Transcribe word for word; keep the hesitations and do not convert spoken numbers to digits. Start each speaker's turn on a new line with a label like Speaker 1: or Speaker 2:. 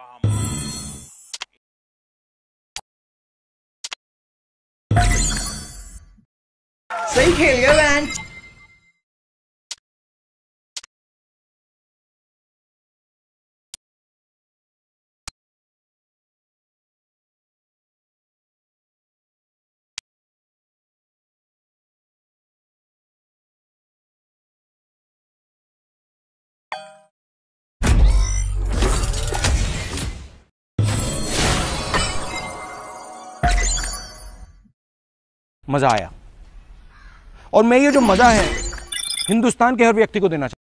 Speaker 1: सही खेल गया वैन।
Speaker 2: मजा आया और मैं ये जो मजा है हिंदुस्तान के हर व्यक्ति को देना चाहता हूं।